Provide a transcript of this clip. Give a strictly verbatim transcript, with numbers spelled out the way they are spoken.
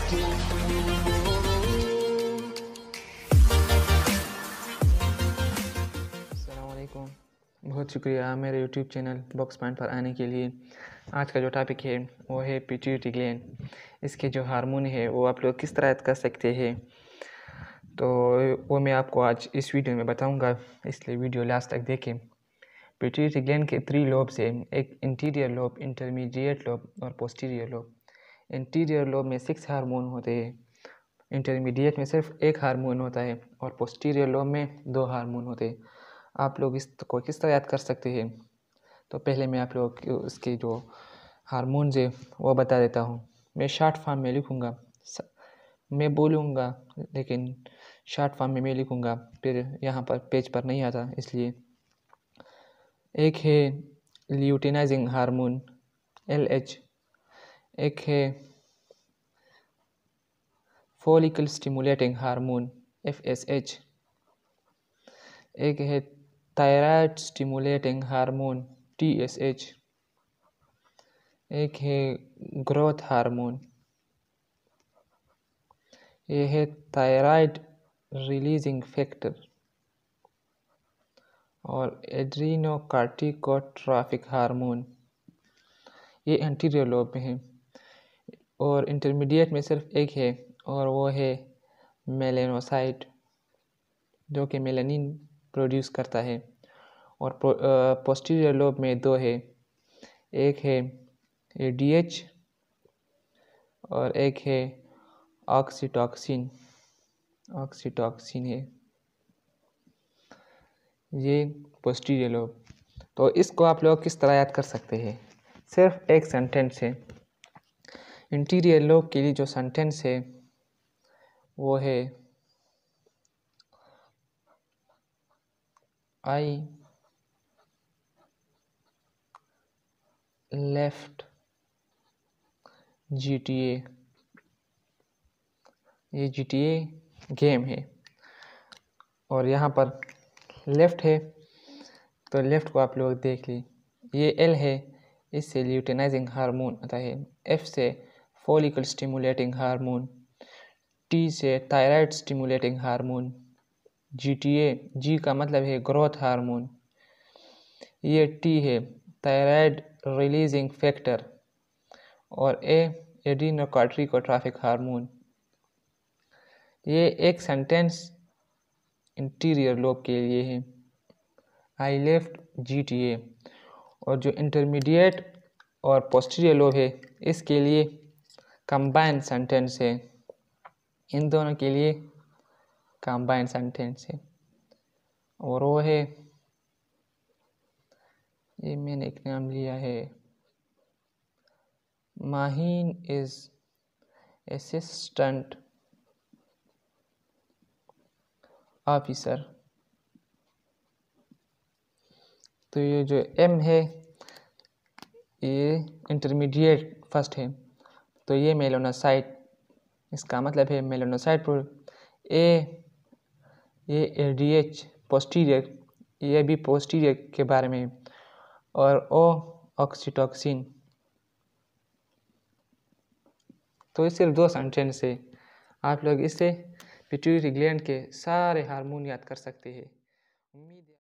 अस्सलामुअलैकुम, बहुत शुक्रिया मेरे यूट्यूब चैनल बॉक्स पॉइंट पर आने के लिए। आज का जो टॉपिक है वो है पिट्यूटरी ग्लैंड। इसके जो हार्मोन है वो आप लोग किस तरह कर सकते हैं, तो वो मैं आपको आज इस वीडियो में बताऊंगा, इसलिए वीडियो लास्ट तक देखें। पिट्यूटरी ग्लैंड के थ्री लोब्स हैं, एक इंटीरियर लोब, इंटरमीडिएट लोब और पोस्टीरियर लोब। इंटीरियर लोब में सिक्स हार्मोन होते हैं, इंटरमीडिएट में सिर्फ एक हार्मोन होता है और पोस्टीरियर लोब में दो हार्मोन होते हैं। आप लोग इसको किस तरह याद कर सकते हैं, तो पहले मैं आप लोग को उसके जो हार्मोन्स है वो बता देता हूँ। मैं शॉर्ट फॉर्म में लिखूँगा, मैं बोलूँगा लेकिन शॉर्ट फॉर्म में मैं लिखूँगा, फिर यहाँ पर पेज पर नहीं आता, इसलिए एक है ल्यूटिनाइजिंग हार्मोन एल एच, एक है follicle stimulating hormone F S H, एक है thyroid stimulating hormone T S H, एक है ग्रोथ हार्मोन, ये है थायराइड रिलीजिंग फैक्टर, और एड्रीनोकार्टिकोट्रॉफिक हार्मोन, ये एंटीरियर लोब में है। और इंटरमीडिएट में सिर्फ एक है और वो है मेलेनोसाइट, जो कि मेलानिन प्रोड्यूस करता है। और पोस्टीरियर लोब में दो है, एक है ए डी एच और एक है ऑक्सीटॉक्सिन, ऑक्सीटॉक्सिन है, ये पोस्टीरियर लोब। तो इसको आप लोग किस तरह याद कर सकते हैं, सिर्फ एक सेंटेंस है। इंटीरियर लोब के लिए जो सेंटेंस है वो है आई लेफ्ट जी टी ए, ये जी टी ए गेम है। और यहाँ पर लेफ़्ट है, तो लेफ़्ट को आप लोग देख ली, ये एल है, इससे ल्यूटिनाइजिंग हार्मोन आता है, एफ से फॉलिकल स्टिमुलेटिंग हार्मोन, टी से thyroid stimulating hormone, G T A, G का मतलब है ग्रोथ हार्मोन, ये टी है थायराइड रिलीजिंग फैक्टर, और ए एड्रीनोकार्टिकोट्रॉफिक हार्मोन। ये एक सेंटेंस इंटीरियर लोब के लिए है, आई लेफ्ट जी टी ए। और जो इंटरमीडिएट और पोस्टीरियर लोब है इसके लिए कंबाइंड सेंटेंस है, इन दोनों के लिए कंबाइंड सेंटेंस है, और वो है, ये मैंने एक नाम लिया है, माहीन इज असिस्टेंट ऑफिसर। तो ये जो एम है ये इंटरमीडिएट फर्स्ट है, तो ये मेलानोसाइट, इसका मतलब है मेलानोसाइट प्रो। ए ये ए डी एच पोस्टीरियर, ये भी पोस्टीरियर के बारे में। और ओ ऑक्सीटॉक्सिन। तो ये सिर्फ दो सेंटेंस है, आप लोग इससे पिट्यूटरी ग्लैंड के सारे हार्मोन याद कर सकते हैं। उम्मीद है